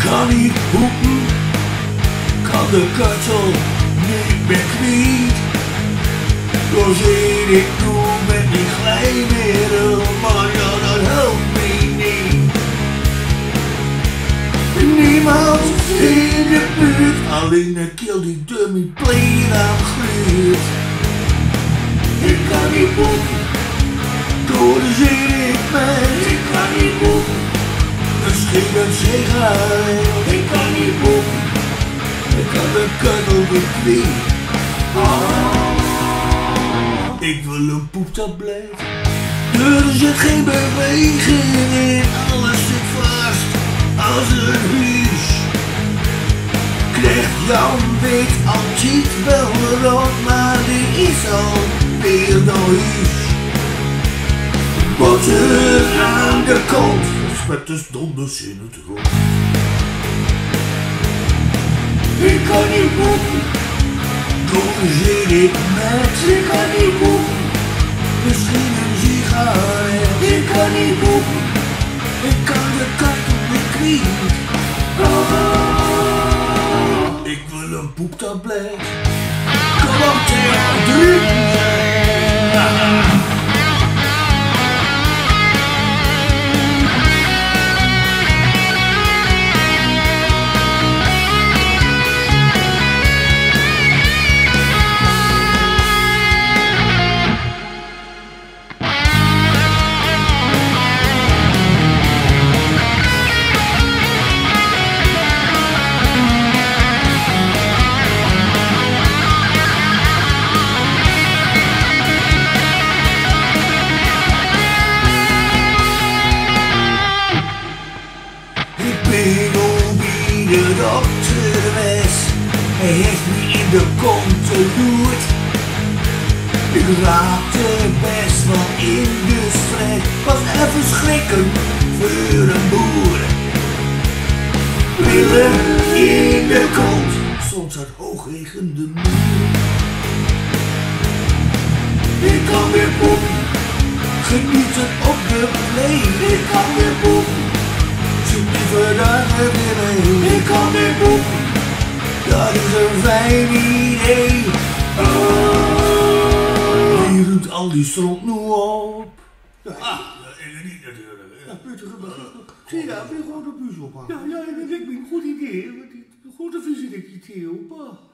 kan niet poepen, kan de kutsel niet meer kwijt. Dan zit ik nu met die glijmiddel, maar ja, dat helpt me niet. Niemand in de buurt, alleen een keel die dummy play aan gluurt. Ik kan niet poepen, door de zin ik met. Ik kan niet poepen, misschien een sigaret. Ik kan niet poepen, ik kan de kuddel niet kwijt. Ik wil een poeptablet, er zit geen beweging in, alles zit vast als een huis. Krijgt Jan weet altijd wel rond, maar die is al weer naar huis. Botten aan de kont, met de donders in het rond. Ik kan niet poepen, door zit ik met. Ik kan niet poepen, misschien een sigaret. Ik kan niet poepen, ik kan de kachel niet kwijt. Ik wil een poeptablet, kom op tegen 3. De dokter was, hij heeft me in de kont geloerd. Ik raakte best wel in de stress, was even schrikken voor een boer. Pillen in de kont, soms uit hoog tegen de muur. Ik kan weer poepen, genieten op de play. Ik kan weer poepen, zoek liever daar weer mee. Ik kan weer poepen, dat is een fijn idee. Wie roept al die stront nu op? Ja, ik niet natuurlijk. Ja, Peter, zie je, heb je gewoon de bus op? Ja, dat lijkt me een goed idee. Goed visie dat je het hier op.